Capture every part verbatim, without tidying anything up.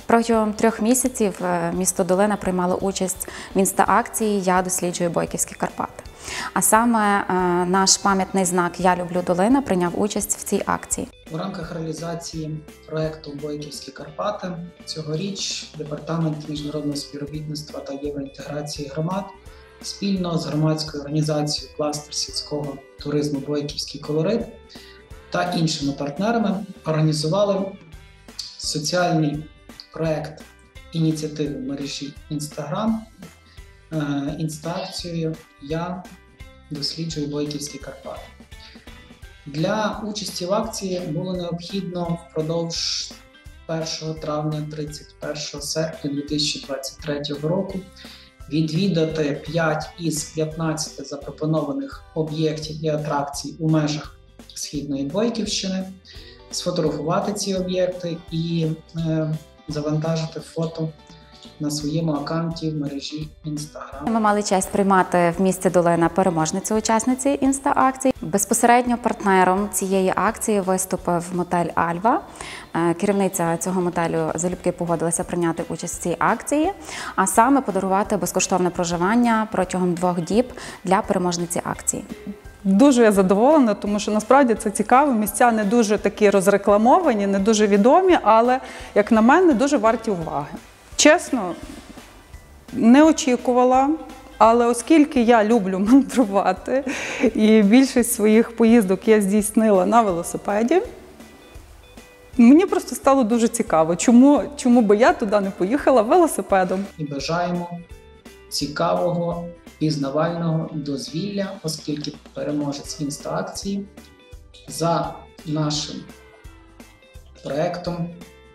Протягом трьох місяців місто Долина приймало участь в інста-акції «Я досліджую Бойківські Карпати». А саме наш пам'ятний знак «Я люблю Долина» прийняв участь в цій акції. У рамках реалізації проєкту «Бойківські Карпати» цьогоріч Департамент міжнародного співробітництва та євроінтеграції громад спільно з громадською організацією «Кластер сільського туризму Бойківський колорит» та іншими партнерами організували соціальний проєкт ініціативи мережі Інстаграм інста-акцією «Я досліджую Бойківські Карпати». Для участі в акції було необхідно впродовж першого травня - тридцять першого серпня дві тисячі двадцять третього року відвідати п'ять із п'ятнадцяти запропонованих об'єктів і атракцій у межах Східної Бойківщини, сфотографувати ці об'єкти і е, завантажити фото на своєму аккаунті в мережі Інстаграм. Ми мали честь приймати в місті Долина переможницю-учасниці інста-акції. Безпосередньо партнером цієї акції виступив мотель «Альва». Керівниця цього мотелю залюбки погодилася прийняти участь в цій акції, а саме подарувати безкоштовне проживання протягом двох діб для переможниці акції. Дуже я задоволена, тому що насправді це цікаво. Місця не дуже такі розрекламовані, не дуже відомі, але, як на мене, дуже варті уваги. Чесно, не очікувала, але оскільки я люблю мандрувати і більшість своїх поїздок я здійснила на велосипеді, мені просто стало дуже цікаво, чому, чому би я туди не поїхала велосипедом. І бажаємо цікавого, пізнавального дозвілля, оскільки переможець інста-акції за нашим проєктом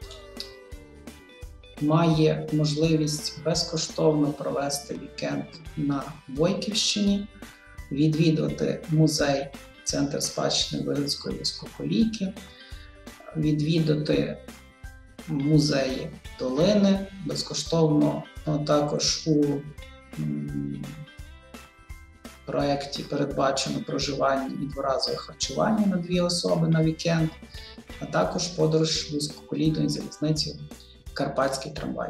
має можливість безкоштовно провести вікенд на Бойківщині, відвідати музей Центр спадщини Виговської вузькоколійки, відвідати музеї Долини, безкоштовно також у проєкті передбачено проживання і дворазове харчування на дві особи на вікенд, а також подорож вузькоколійною залізницею Карпатський трамвай.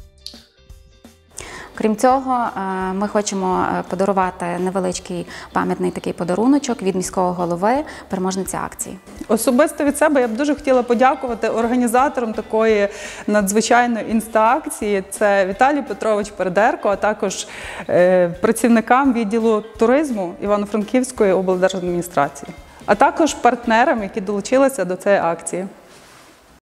Крім цього, ми хочемо подарувати невеличкий пам'ятний такий подаруночок від міського голови переможниці акції. Особисто від себе я б дуже хотіла подякувати організаторам такої надзвичайної інста-акції. Це Віталій Петрович Передерко, а також працівникам відділу туризму Івано-Франківської облдержадміністрації, а також партнерам, які долучилися до цієї акції.